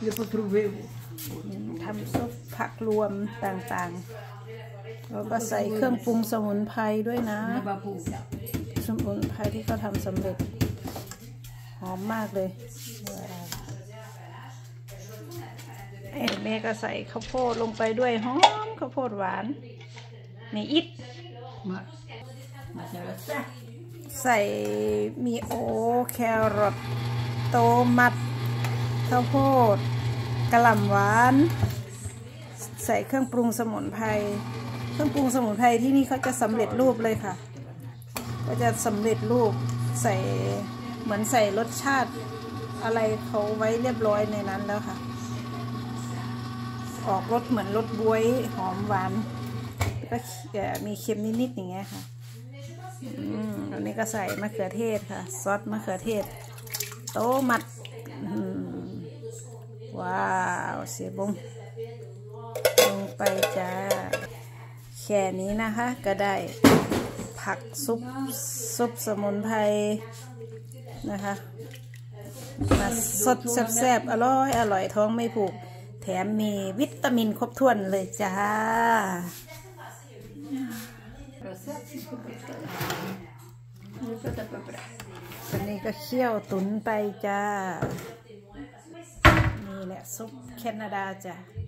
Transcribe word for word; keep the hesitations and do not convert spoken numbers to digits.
ทำซุปผักรวมต่างๆแล้วก็ใส่เครื่องปรุงสมุนไพรด้วยนะสมุนไพรที่เขาทำสำเร็จหอมมากเลยแม่ก็ใส่ข้าวโพดลงไปด้วยหอมข้าวโพดหวานมีอิดใส่มีโอแครอทโตมัดข้าวโพดกะหล่ำหวานใส่เครื่องปรุงสมุนไพรเครื่องปรุงสมุนไพรที่นี่เขาจะสำเร็จรูปเลยค่ะก็จะสำเร็จรูปใส่เหมือนใส่รสชาติอะไรเขาไว้เรียบร้อยในนั้นแล้วค่ะออกรสเหมือนรสบ๊วยหอมหวานก็มีเค็มนิดๆอย่างเงี้ยค่ะอืมอันนี้ก็ใส่มะเขือเทศค่ะซอสมะเขือเทศโตมัดว้าวเสียบงลงไปจ้าแค่นี้นะคะก็ได้ผักซุปซุปสมุนไพรนะคะมาสดแซ่บๆอร่อยอร่อยท้องไม่ผูกแถมมีวิตามินครบถ้วนเลยจ้าอันนี้ก็เคี่ยวตุ๋นไปจ้านี่แหละซุปแคนาดาจ้ะ